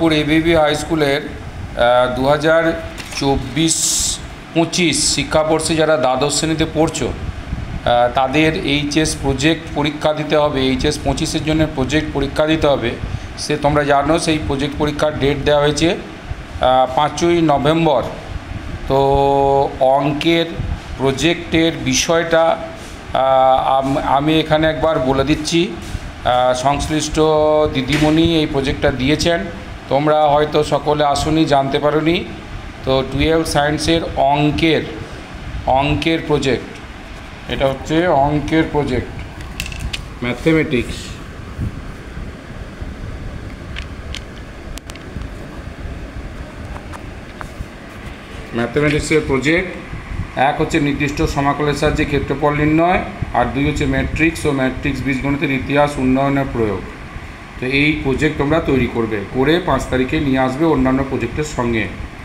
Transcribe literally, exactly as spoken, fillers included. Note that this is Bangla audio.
এবিবি হাই স্কুলের দু হাজার চব্বিশ পঁচিশ শিক্ষাবর্ষে যারা দ্বাদশ শ্রেণীতে পড়ছো তাদের এইচএস প্রজেক্ট পরীক্ষা দিতে হবে। এইচএস পঁচিশের জন্য প্রজেক্ট পরীক্ষা দিতে হবে। সে তোমরা জানো সেই প্রজেক্ট পরীক্ষার ডেট দেওয়া হয়েছে পাঁচই নভেম্বর। তো অঙ্কের প্রজেক্টের বিষয়টা আমি এখানে একবার বলে দিচ্ছি। সংশ্লিষ্ট দিদিমণি এই প্রজেক্টটা দিয়েছেন, তোমরা হয়তো সকলে আসুনি, জানতে পারোনি। তো টুয়েলভ সায়েন্সের অঙ্কের অঙ্কের প্রজেক্ট, এটা হচ্ছে অঙ্কের প্রজেক্ট, ম্যাথমেটিক্স। ম্যাথমেটিক্সের প্রজেক্ট এক হচ্ছে নির্দিষ্ট সমাকলের সাহায্যে ক্ষেত্রফল নির্ণয়, আর দুই হচ্ছে ম্যাট্রিক্স ও ম্যাট্রিক্স বীজগণিতের ইতিহাস উন্নয়নের প্রয়োগ। তো এই প্রজেক্ট তোমরা তৈরি করবে, করে পাঁচ তারিখে নিয়ে আসবে অন্যান্য প্রজেক্টের সঙ্গে।